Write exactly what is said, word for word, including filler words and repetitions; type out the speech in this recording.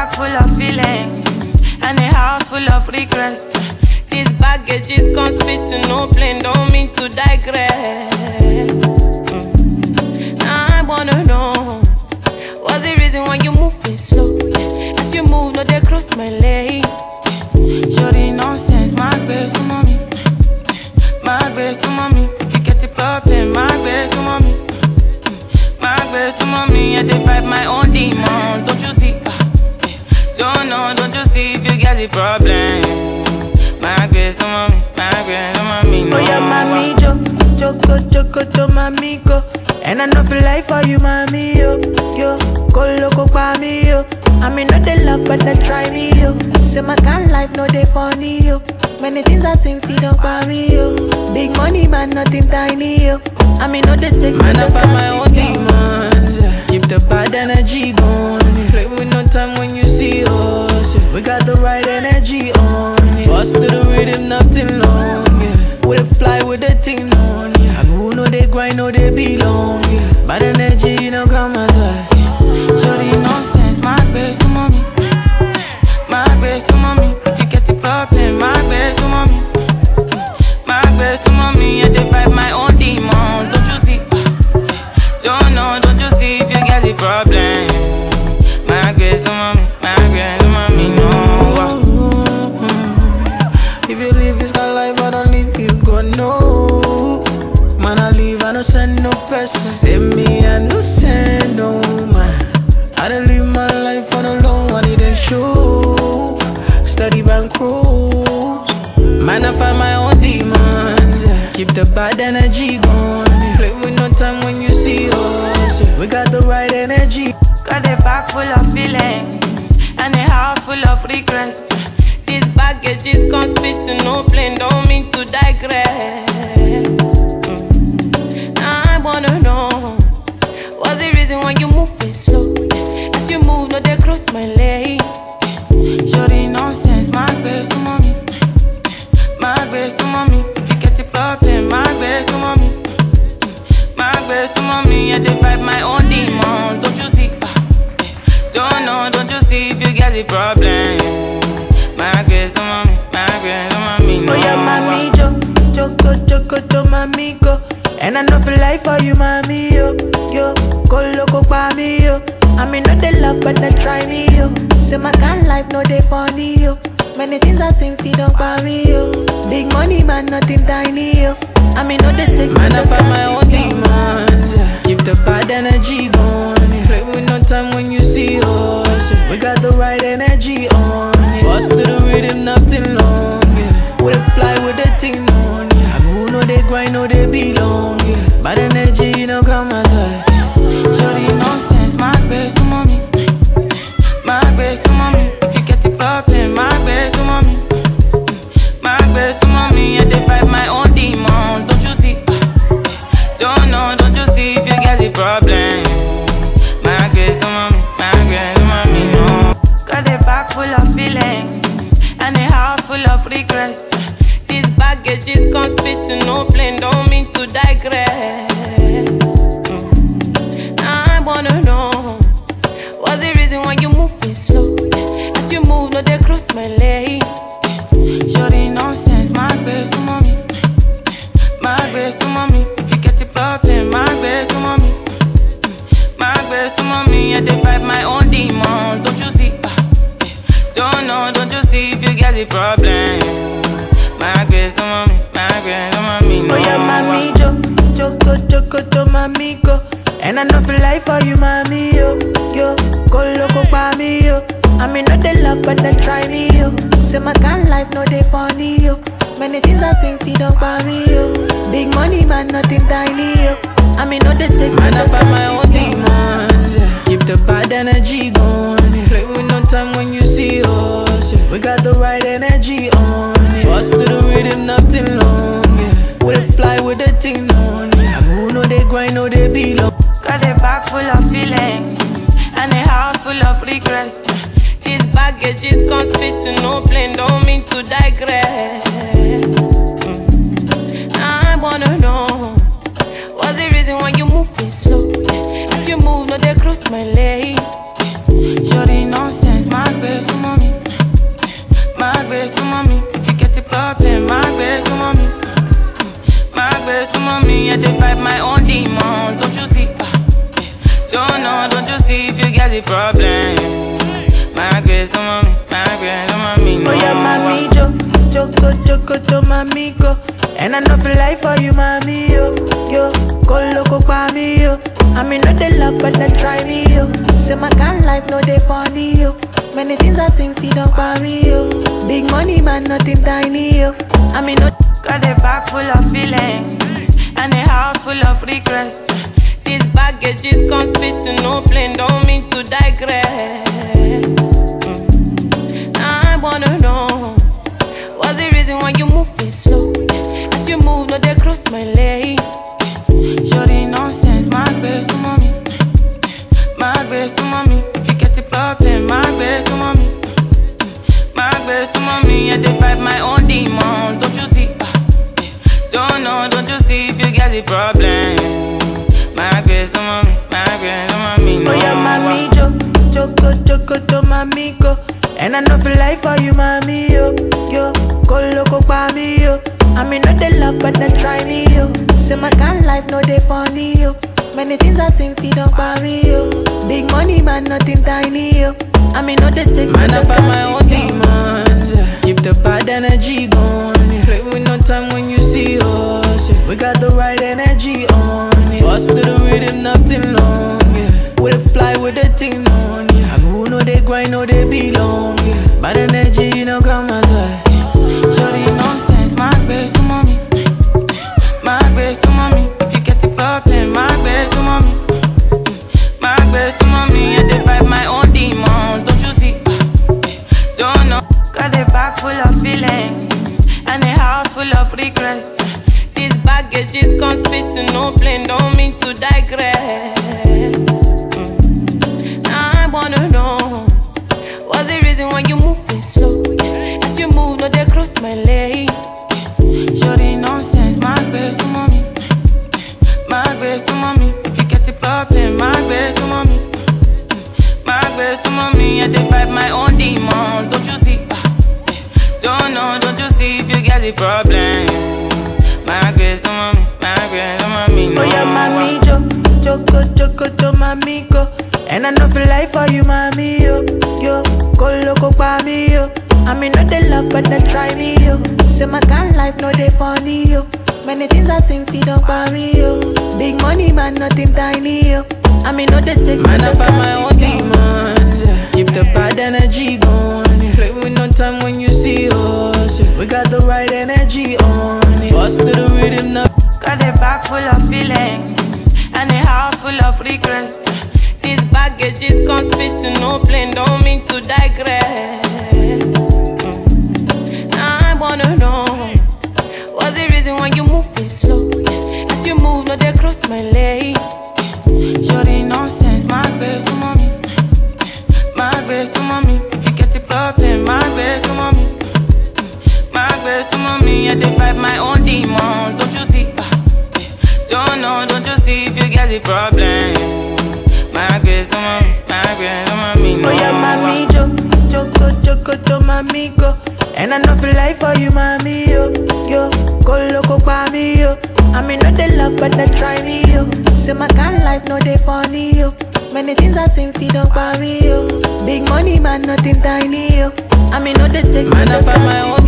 bag full of feelings and a house full of regrets. This baggage is can't fit to no plane, don't mean to digress. mm. I wanna know, what's the reason why you moving slow? As you move, no they cross my lane. Show the nonsense, my best to mommy. My best to mommy. If you get the problem, my best to mommy. My best to mommy. I divide my own demons, don't you see? Don't know, don't you see if you get the problem? My best to mommy, my best to mommy. No. Oh yeah, mommy, jo, joko, joko, to mommy, go. And I know for life for you, mommy, yo, yo. Go loco, pa me, yo. I mean, not they love, but they try me, yo. Say my kind life, no they funny, yo. Many things I sing, feed up by me, yo. Big money, man, nothing tiny, yo. I mean, no they take man, I find my own demons, yeah. Keep the bad energy going, yeah. Play with no time when you see us, yeah. We got the right energy on, yeah. Bust to the rhythm, nothing long, yeah. We fly with the thing on, yeah. And who know they grind, know they belong, yeah. Bad energy, you know, come aside. Show the nonsense, my best to mommy. My best to mommy. If you get the problem, my best to mommy. My best to mommy. I divide my own demons, don't you see? Don't know, don't you see if you get the problem? My best to mommy. My best to mommy, no. If you live this kind of life, I don't leave you, God, no. Man, I leave, I don't send no person. Save me, I don't send no man. I don't live my life on a low, I need a show. Steady bank cruise. Man, I find my own demons, yeah. Keep the bad energy going, yeah. Play with no time when you see us, yeah. We got the right energy. Got a bag full of feelings and a house full of regrets. This baggage is can't fit to no plane, don't mean to digress. mm. I wanna know, what's the reason why you moving slow? As you move, no they cross my lane. Show the nonsense, my best to mommy. My best to mommy. If you get the problem, my best to mommy. My best to mommy. I divide my own demons, don't you see? Don't know, don't you see if you get the problem? My best to mommy, my best to mommy. No. Oh yeah, mommy, jo, joko, joko, to mommy, go. And I know for life for you, mommy, yo, yo. Go loco, pa me, yo. I mean, not they love, but they try me, yo. Say my kind life, no they funny, yo. Many things I sing, feed up by me, yo. Big money, man, nothing tiny, yo. I mean, no they take man, I find my own demons, yeah. Keep the bad energy going, yeah. Play with no time when you see us, yeah. We got the right energy on, yeah. Bust to the rhythm, nothing long, yeah. We fly with the thing on, yeah. And who know they grind, know they belong, yeah. Bad energy, you know, come aside. Show the nonsense, my best to mommy. My best to mommy. If you get the problem, my best to mommy. My best to mommy. I divide my own demons, don't you see? Don't know, don't you see if you get the problem? My best to mommy. My best to mommy, no. Got a bag full of feelings and a house full of regrets. This baggage is can't fit to no plane, don't mean to digress. I wanna know, what's the reason why you moving slow? As you move, no they cross my lane. Show the nonsense, my best to mommy. My best to mommy. If you get the problem, my best to mommy. My best to mommy. I divide my own demons, don't you see? Don't know, don't you see if you get the problem? My best to mommy, my best to mommy. No. Oh yeah, mommy, jo, joko, joko, to mommy, go. And I know for life for you, mommy, yo, yo. Go loco, pa me, yo. I mean, not they love, but they try me, yo. Say my kind life, no they funny, yo. Many things I sing, feed up by me, yo. Big money, man, nothing tiny, yo. I mean, no they take man, I find my own demons, yeah. Keep the bad energy going, yeah. Play with no time when you see us, yeah. We got the right energy on, yeah. Bust to the rhythm, nothing long, yeah. We fly with the thing on, yeah. And who know they grind, know they belong. Got a bag full of feelings and a house full of regrets. This baggage is can't fit to no plane, don't mean to digress. mm. I wanna know, what's the reason why you moving slow? As you move, no they cross my lane. Show the nonsense, my get the problem. My grace, oh mommy, my grace, oh mommy. Oh yeah, mommy, jo, joko, joko, to mommy go. And I know feel life for you, mommy, yo, yo, go loco, pa me, yo. I mean, not the love, but they try me, yo. Say my kind life, no, they funny, yo. Many things I sing, feed up by me, yo. Big money, man, nothing tiny, yo. I mean, not got a bag full of feelings and a house full of regrets. This baggage is can't fit to no plane, don't mean to digress. Mm. I wanna know, what's the reason why you move this slow? As you move, no, they cross my lane. Shorty nonsense, my best, oh mommy. My best, oh mommy. If you get the problem, my best, oh mommy. My best, oh mommy. I defy my own demons, don't you see? Don't know, don't you see if you get the problem? My grace, oh mommy, my grace, oh mommy. No. Oh yeah, mommy, jo, joko, joko, to mommy go. And I know feel life for you, mommy, yo, yo, go loco, pa me, yo. I mean, not the love, but they try me, yo. Say my kind life, no, they funny, yo. Many things I sing, feed up by me, yo. Big money, man, nothing tiny, yo. I mean, not the take. Man, I find my own demons, yeah. Keep the bad energy going, yeah. Play with no time when you see us, yeah. We got the right energy on, yeah. Bust to the rhythm, nothing long, yeah. We the fly with the thing on, yeah. And who know they grind, know they belong, yeah. Bad energy, no come outside. Shorty nonsense, my grace, oh mommy. My grace, oh mommy. If you get the problem, my grace, oh mommy. My grace, oh mommy. I defy my own demons, don't you see? Don't know. Got a bag full of feelings and a house full of regrets. This baggage is can't fit to no plane, don't mean to digress. Mm. I wanna know, what's the reason why you move this slow? As you move, no, they cross my lane. Shorty nonsense, my grace, oh mommy. My grace, oh mommy. If you get the problem, my grace, oh mommy. My grace, oh mommy. I defy my own demons, don't you see? Don't know, don't you see if you get the problem? My grace, oh mommy. My grace, oh mommy. No. Oh yeah, mommy, jo, joko, joko, to mommy go. And I know feel life for you, mommy, yo, yo, go loco, pa me, yo. I mean, not the love, but they try me, yo. Say my kind life, no, they funny, yo. Many things I sing, feed up by me, yo. Big money, man, nothing tiny, yo. I mean, not the take. Man, I find my own demons, yeah. Keep the bad energy going, yeah. Play with no time when you see us, yeah. We got the right energy on, yeah. Bust to the rhythm now. Got a bag full of feelings and a house full of regrets. This baggage is can't fit to no plane, don't mean to digress. Mm. I wanna know, what's the reason why you move this slow? As you move, no, they cross my lane. Shorty nonsense, my grace, oh mommy. My grace, oh mommy. If you get the problem, my grace, oh mommy. My grace, oh mommy. I defy my own demons, don't you see? Don't know, don't you see if you get the problem? My grace, oh mommy. My grace, oh mommy. No. Oh yeah, mommy, jo, joko, joko, to mommy go. And I know feel life for you, mommy, yo, yo, go loco, pa me, yo. I mean, not the love, but they try me, yo. Say my kind life, no, they funny, yo. Many things I sing, feed up by me, yo. Big money, man, nothing tiny, yo. I mean, not the take. Man, I find my own